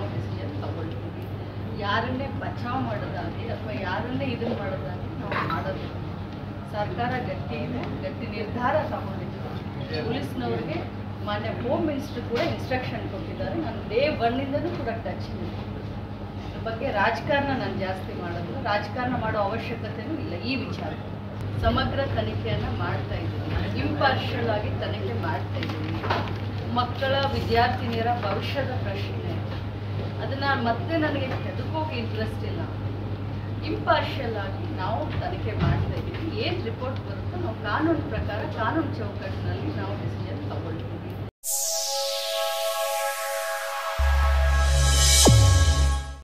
ನಾವು ಡಿಸಿಷನ್ ತಗೊಳ್ತೀವಿ. ಯಾರನ್ನೇ ಬಚಾವ್ ಮಾಡೋದಾಗಲಿ ಅಥವಾ ಯಾರನ್ನೇ ಇದನ್ನು ಮಾಡೋದಾಗಲಿ ನಾವು ಮಾಡೋದು. ಸರ್ಕಾರ ಗಟ್ಟಿ ನಿರ್ಧಾರ ತಗೊಂಡಿದ್ದು. ಪೊಲೀಸ್ನವ್ರಿಗೆ ಮಾನ್ಯ ಹೋಮ್ ಮಿನಿಸ್ಟರ್ ಕೂಡ ಇನ್ಸ್ಟ್ರಕ್ಷನ್ ಕೊಟ್ಟಿದ್ದಾರೆ. ನಾನು ಡೇ 1ಇಂದನೂ ಕೂಡ ಟಚ್ ಇದೆ. ಇದ್ರ ಬಗ್ಗೆ ರಾಜಕಾರಣ ನಾನು ಜಾಸ್ತಿ ಮಾಡೋದಿಲ್ಲ, ರಾಜಕಾರಣ ಮಾಡೋ ಅವಶ್ಯಕತೆಯೂ ಇಲ್ಲ. ಈ ವಿಚಾರ ಸಮಗ್ರ ತನಿಖೆಯನ್ನು ಮಾಡ್ತಾ ಇದ್ದೀನಿ, ಇಂಪಾರ್ಷಿಯಲ್ ಆಗಿ ತನಿಖೆ ಮಾಡ್ತಾ ಇದ್ದೀನಿ. ಮಕ್ಕಳ ವಿದ್ಯಾರ್ಥಿನಿಯರ ಭವಿಷ್ಯದ ಪ್ರಶ್ನೆ, ಅದನ್ನು ಮತ್ತೆ ನನಗೆ ಕೆದಕೋಗಿ ಇಂಟ್ರೆಸ್ಟ್ ಇಲ್ಲ. ಇಂಪಾರ್ಷಿಯಲ್ ಆಗಿ ನಾವು ತನಿಖೆ ಮಾಡ್ತಾ ಇದ್ದೀವಿ. ಏನು ರಿಪೋರ್ಟ್ ಬರುತ್ತೋ ನಾವು ಕಾನೂನು ಪ್ರಕಾರ ಕಾನೂನು ಚೌಕಟ್ಟಿನಲ್ಲಿ ನಾವು